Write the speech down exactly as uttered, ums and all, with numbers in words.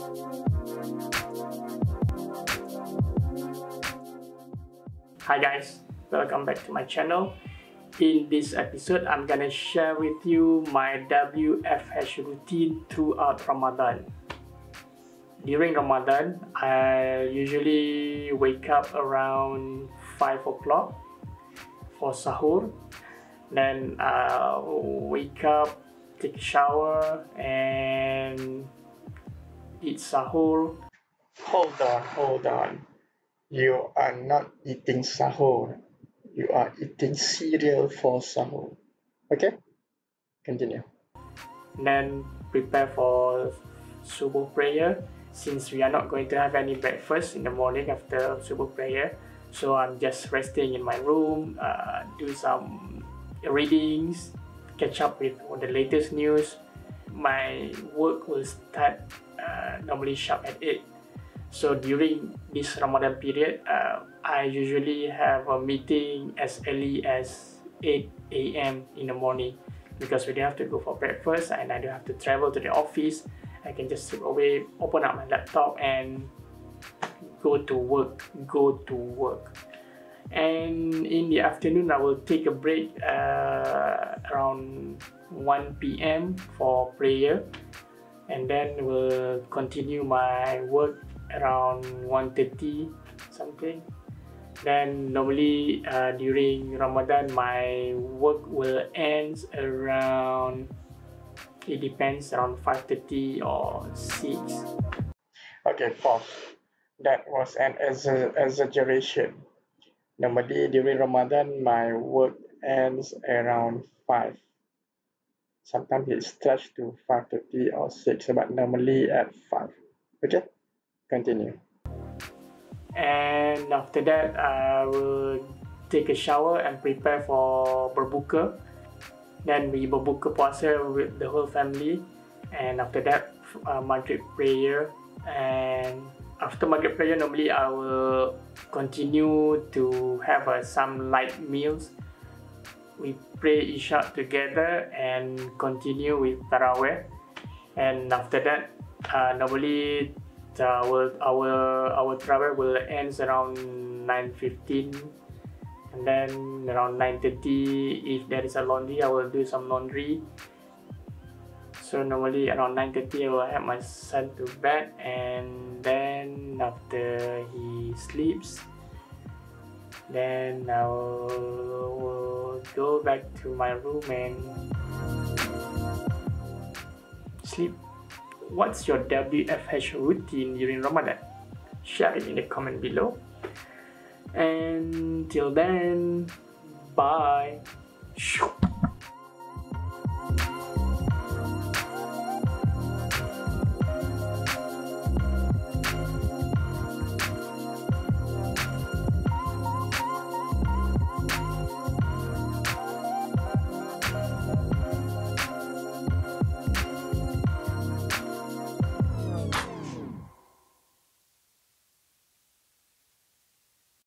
Hi guys, welcome back to my channel. In this episode, I'm gonna share with you my W F H routine throughout Ramadan. During Ramadan, I usually wake up around five o'clock for sahur. Then I'll wake up, take a shower, and eat sahur. Hold on, hold on. You are not eating sahur. You are eating cereal for sahur. Okay? Continue. Then prepare for subuh prayer. Since we are not going to have any breakfast in the morning after subuh prayer, so I'm just resting in my room, uh, do some readings, catch up with all the latest news. My work will start uh, normally sharp at eight. So during this Ramadan period, uh, I usually have a meeting as early as eight A M in the morning, because we don't have to go for breakfast and I don't have to travel to the office. I can just sit away, open up my laptop and go to work, go to work. And in the afternoon, I will take a break uh, around one P M for prayer, and then we'll continue my work around one thirty something. Then normally uh, during Ramadan, my work will end around, it depends, around five thirty or six. Okay, pause. That was an exa exaggeration. Normally during Ramadan, my work ends around five. Sometimes it stretches to five thirty or six, but normally at five. Okay? Continue. And after that, I will take a shower and prepare for berbuka. Then we berbuka puasa with the whole family. And after that, uh, Maghrib prayer. And after Maghrib prayer, normally I will continue to have uh, some light meals. We pray Isha together and continue with Taraweh. And after that, uh, normally our our our Taraweh will end around nine fifteen, and then around nine thirty, if there is a laundry, I will do some laundry. So normally around nine thirty, I will have my son to bed, and then after he sleeps, then I will, will go back to my room and sleep. What's your W F H routine during Ramadan? Share it in the comment below. And till then, bye.